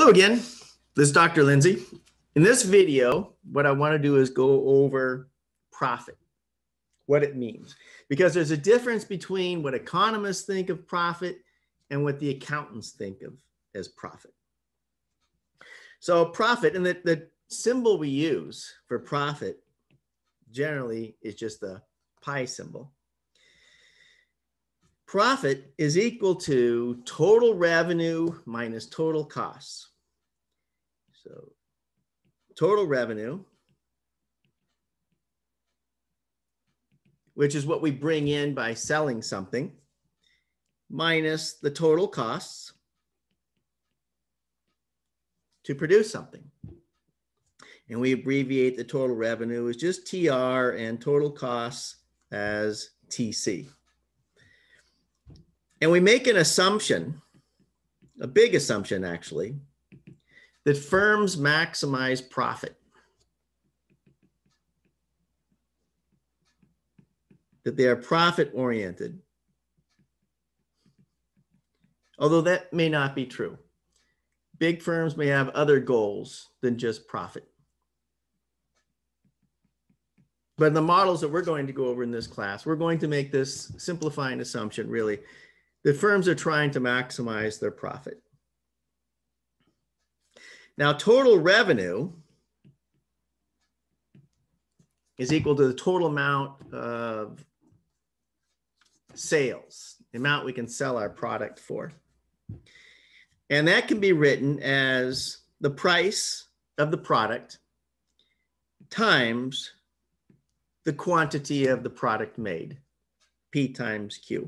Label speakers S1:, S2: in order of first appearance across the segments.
S1: Hello again, this is Dr. Lindsay. In this video, what I want to do is go over profit, what it means, because there's a difference between what economists think of profit and what the accountants think of as profit. So profit, and the symbol we use for profit generally is just the pi symbol. Profit is equal to total revenue minus total costs. So total revenue, which is what we bring in by selling something, minus the total costs to produce something. And we abbreviate the total revenue as just TR and total costs as TC. And we make an assumption, a big assumption actually, that firms maximize profit. That they are profit oriented. Although that may not be true. Big firms may have other goals than just profit. But in the models that we're going to go over in this class, we're going to make this simplifying assumption really that firms are trying to maximize their profit. Now, total revenue is equal to the total amount of sales, the amount we can sell our product for. And that can be written as the price of the product times the quantity of the product made, P times Q.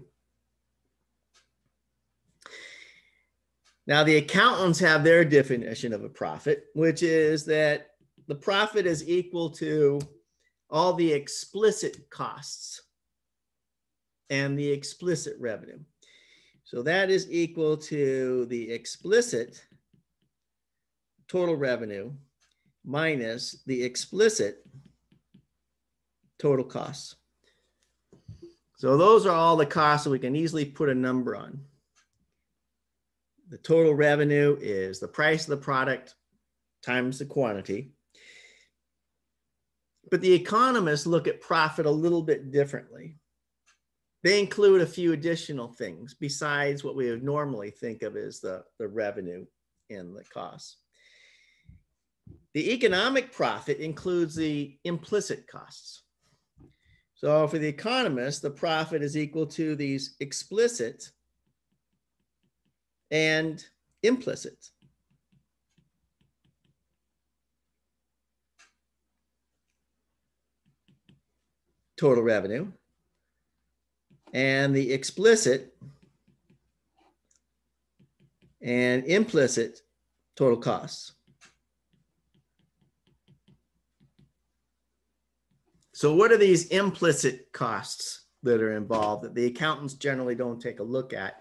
S1: Now, the accountants have their definition of a profit, which is that the profit is equal to all the explicit costs and the explicit revenue. So that is equal to the explicit total revenue minus the explicit total costs. So those are all the costs that we can easily put a number on. The total revenue is the price of the product times the quantity. But the economists look at profit a little bit differently. They include a few additional things besides what we would normally think of as the revenue and the costs. The economic profit includes the implicit costs. So for the economists, the profit is equal to these explicit and implicit. Total revenue and the explicit and implicit total costs. So what are these implicit costs that are involved that the accountants generally don't take a look at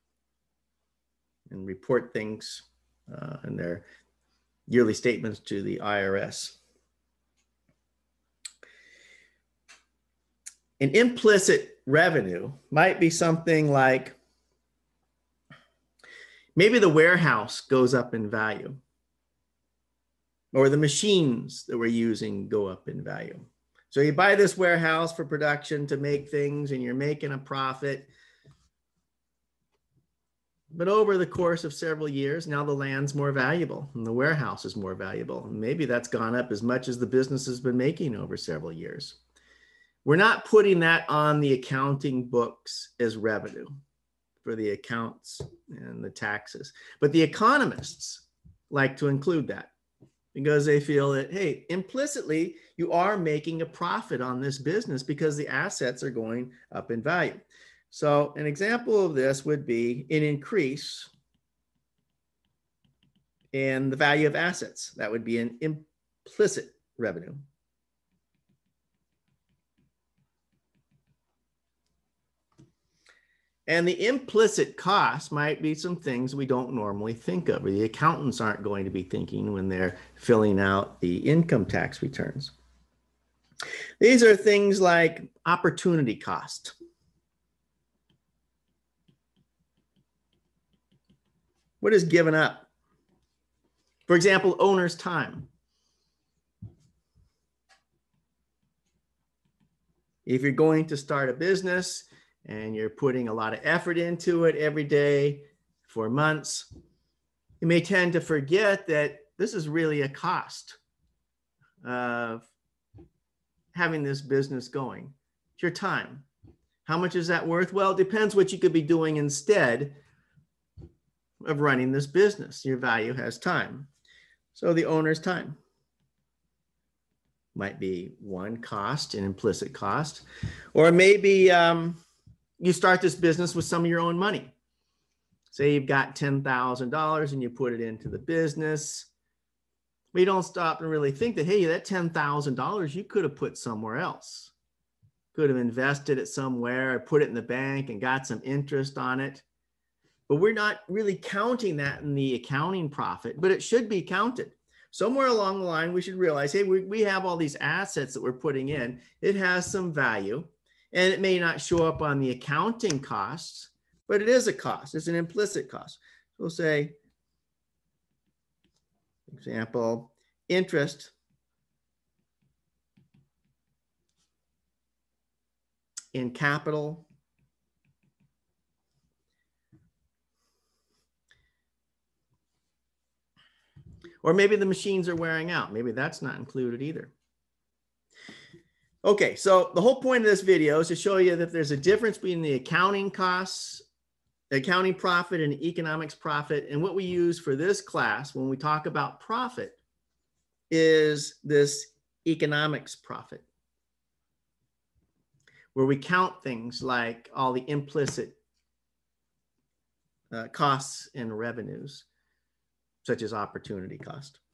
S1: and report things in their yearly statements to the IRS? An implicit revenue might be something like maybe the warehouse goes up in value, or the machines that we're using go up in value. So you buy this warehouse for production to make things and you're making a profit. But over the course of several years, now the land's more valuable and the warehouse is more valuable. And maybe that's gone up as much as the business has been making over several years. We're not putting that on the accounting books as revenue for the accounts and the taxes. But the economists like to include that because they feel that, hey, implicitly, you are making a profit on this business because the assets are going up in value. So an example of this would be an increase in the value of assets. That would be an implicit revenue. And the implicit cost might be some things we don't normally think of, or the accountants aren't going to be thinking when they're filling out the income tax returns. These are things like opportunity cost. What is given up? For example, owner's time. If you're going to start a business and you're putting a lot of effort into it every day for months, you may tend to forget that this is really a cost of having this business going. It's your time. How much is that worth? Well, it depends what you could be doing instead of running this business. Your value has time. So the owner's time might be one cost, an implicit cost, or maybe you start this business with some of your own money. Say you've got $10,000 and you put it into the business. But you don't stop and really think that, hey, that $10,000 you could have put somewhere else. Could have invested it somewhere, or put it in the bank and got some interest on it. But we're not really counting that in the accounting profit, but it should be counted. Somewhere along the line, we should realize, hey, we have all these assets that we're putting in. It has some value, and it may not show up on the accounting costs, but it is a cost. It's an implicit cost. We'll say, for example, interest in capital or maybe the machines are wearing out. Maybe that's not included either. Okay, so the whole point of this video is to show you that there's a difference between the accounting costs, the accounting profit, and economics profit. And what we use for this class when we talk about profit is this economics profit, where we count things like all the implicit costs and revenues, such as opportunity cost.